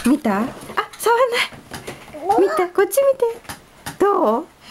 見た？あ、触んない。見た？こっち見て。どう？